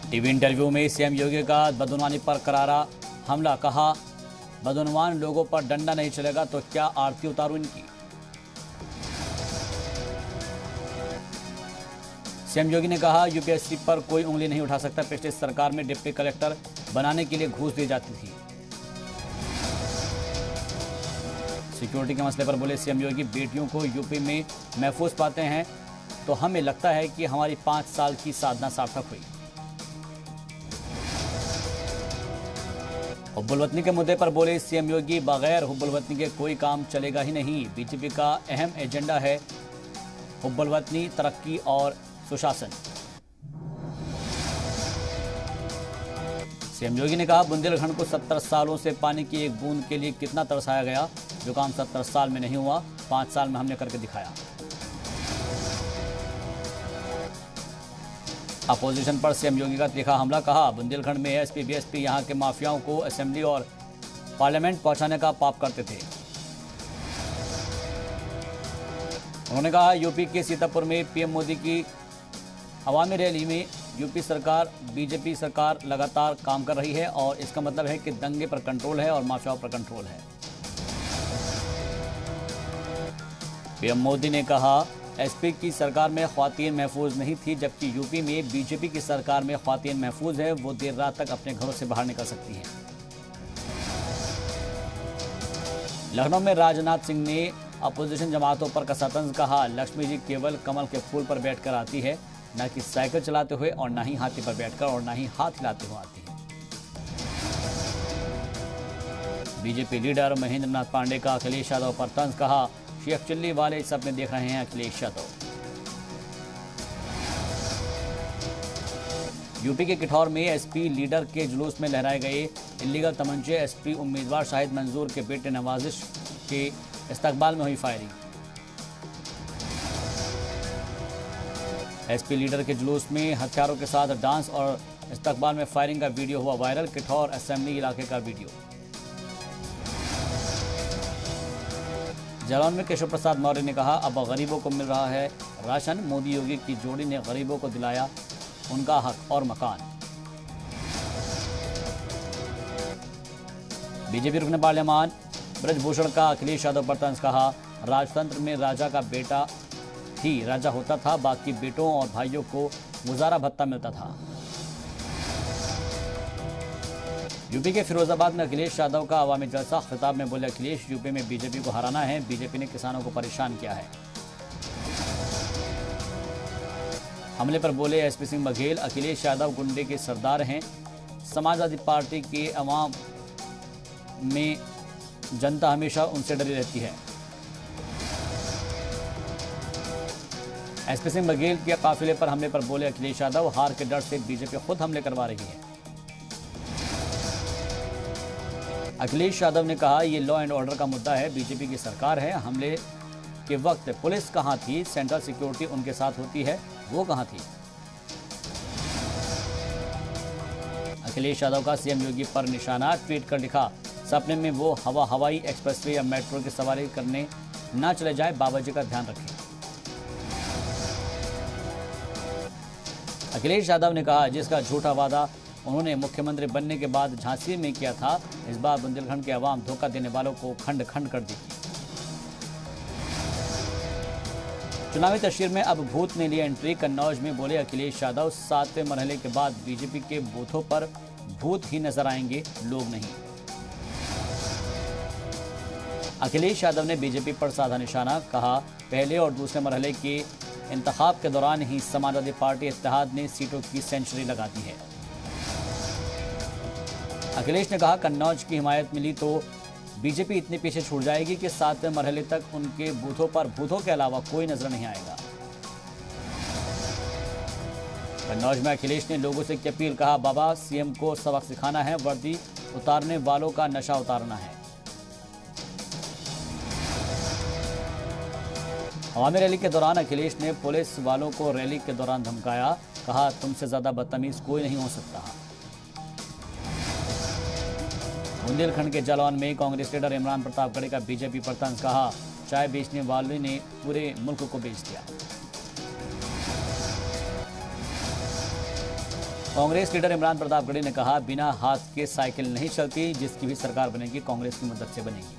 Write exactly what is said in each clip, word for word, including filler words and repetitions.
TV interview में CM Yogi का बदउनवानी पर करारा हमला, कहा बदउनवान लोगों पर डंडा नहीं चलेगा तो क्या आरती उतारूं इनकी। सीएम योगी ने कहा यूपीएससी पर कोई उंगली नहीं उठा सकता, पिछली सरकार में डिप्टी कलेक्टर बनाने के लिए घूस दी जाती थी। सिक्योरिटी के मसले पर बोले सीएम योगी, बेटियों को यूपी में महफूज पाते हैं तो हमें लगता है कि हमारी पांच साल की साधना सार्थक हुई। हुब्बुल वतनी के मुद्दे पर बोले सीएम योगी, बगैर हुब्बुल वतनी के कोई काम चलेगा ही नहीं। बीजेपी का अहम एजेंडा है हुब्बुल वतनी, तरक्की और सुशासन। सीएम योगी ने कहा बुंदेलखंड को सत्तर सालों से पानी की एक बूंद के लिए कितना तरसाया गया, जो काम सत्तर साल में नहीं हुआ, पांच साल में हमने करके दिखाया। अपोजिशन पर सीएम योगी का तीखा हमला, कहा बुंदेलखंड में एसपी बीएसपी यहां के माफियाओं को असेंबली और पार्लियामेंट पहुंचाने का पाप करते थे। उन्होंने कहा यूपी के सीतापुर में पीएम मोदी की अवामी रैली में यूपी सरकार बीजेपी सरकार लगातार काम कर रही है और इसका मतलब है कि दंगे पर कंट्रोल है और माफियाओं पर कंट्रोल है। पीएम मोदी ने कहा एसपी की सरकार में ख्वातीन महफूज नहीं थी, जबकि यूपी में बीजेपी की सरकार में ख्वातीन महफूज है, वो देर रात तक अपने घरों से बाहर निकल सकती हैं। लखनऊ में राजनाथ सिंह ने अपोजिशन जमातों पर कसा तंज, कहा लक्ष्मी जी केवल कमल के फूल पर बैठकर आती है, न कि साइकिल चलाते हुए और न ही हाथी पर बैठकर और न ही हाथ हिलाते हुए आती है। बीजेपी लीडर महेंद्र नाथ पांडे का अखिलेश यादव पर तंज, कहा शेख चिल्ली वाले सपने देख रहे हैं अखिलेश यादव। यूपी के किठौर में एसपी लीडर के जुलूस में लहराए गए इलीगल तमंचे, एसपी उम्मीदवार शाहिद मंजूर के बेटे नवाजिश के इस्तकबाल में हुई फायरिंग। एसपी लीडर के जुलूस में हथियारों के साथ डांस और इस्तकबाल में फायरिंग का वीडियो हुआ वायरल, किठौर असेंबली इलाके का वीडियो। जालौन में केशव प्रसाद मौर्य ने कहा अब गरीबों को मिल रहा है राशन, मोदी योगी की जोड़ी ने गरीबों को दिलाया उनका हक और मकान। बीजेपी रुकन पार्लियामान ब्रजभूषण का अखिलेश यादव पर तंज, कहा राजतंत्र में राजा का बेटा ही राजा होता था, बाकी बेटों और भाइयों को गुजारा भत्ता मिलता था। यूपी के फिरोजाबाद में अखिलेश यादव का अवामी जलसा, खिताब में बोले अखिलेश यूपी में बीजेपी को हराना है, बीजेपी ने किसानों को परेशान किया है। हमले पर बोले एसपी सिंह बघेल, अखिलेश यादव गुंडे के सरदार हैं, समाजवादी पार्टी के अवाम में जनता हमेशा उनसे डरी रहती है। एसपी सिंह बघेल के काफिले पर हमले पर बोले अखिलेश यादव, हार के डर से बीजेपी खुद हमले करवा रही है। अखिलेश यादव ने कहा ये लॉ एंड ऑर्डर का मुद्दा है, बीजेपी की सरकार है, हमले के वक्त पुलिस कहां थी, सेंट्रल सिक्योरिटी उनके साथ होती है, वो कहां थी। अखिलेश यादव का सीएम योगी पर निशाना, ट्वीट कर लिखा सपने में वो हवा हवाई एक्सप्रेसवे या मेट्रो की सवारी करने ना चले जाए, बाबा जी का ध्यान रखें। अखिलेश यादव ने कहा जिसका झूठा वादा उन्होंने मुख्यमंत्री बनने के बाद झांसी में किया था, इस बार बुंदेलखंड के अवाम धोखा देने वालों को खंड खंड कर देगी। चुनावी तस्वीर में अब भूत ने लिया एंट्री, कन्नौज में बोले अखिलेश यादव, सातवें मरहले के बाद बीजेपी के बूथों पर भूत ही नजर आएंगे, लोग नहीं। अखिलेश यादव ने बीजेपी पर साधा निशाना, कहा पहले और दूसरे मरहले के इंतखाब के दौरान ही समाजवादी पार्टी इत्तेहाद ने सीटों की सेंचुरी लगा दी है। अखिलेश ने कहा कन्नौज की हिमायत मिली तो बीजेपी इतनी पीछे छूट जाएगी कि सातवें मरहले तक उनके बूथों पर भूतों के अलावा कोई नजर नहीं आएगा। कन्नौज में अखिलेश ने लोगों से की अपील, कहा बाबा सीएम को सबक सिखाना है, वर्दी उतारने वालों का नशा उतारना है। अवामी रैली के दौरान अखिलेश ने पुलिस वालों को रैली के दौरान धमकाया, कहा तुमसे ज्यादा बदतमीज कोई नहीं हो सकता। बुंदेलखंड के जालौन में कांग्रेस लीडर इमरान प्रतापगढ़ी का बीजेपी पर तंज, कहा चाय बेचने वालों ने पूरे मुल्क को बेच दिया। कांग्रेस लीडर इमरान प्रतापगढ़ी ने कहा, बिना हाथ के साइकिल नहीं चलती, जिसकी भी सरकार बनेगी कांग्रेस की मदद से बनेगी।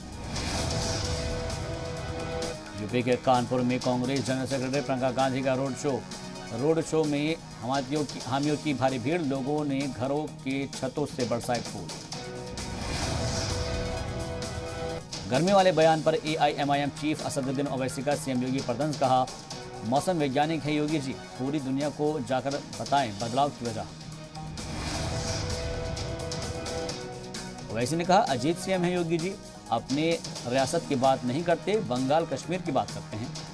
यूपी के कानपुर में कांग्रेस जनरल सेक्रेटरी प्रियंका गांधी का रोड शो रोड शो में हमादियों की हामियों की भारी भीड़, लोगों ने घरों के छतों से बरसाए फूल। गर्मी वाले बयान पर एआईएमआईएम चीफ असदुद्दीन ओवैसी का सीएम योगी पर तंज, कहा मौसम वैज्ञानिक है योगी जी, पूरी दुनिया को जाकर बताएं बदलाव की वजह। ओवैसी ने कहा, अजीत सीएम है योगी जी, अपने रियासत की बात नहीं करते, बंगाल कश्मीर की बात करते हैं।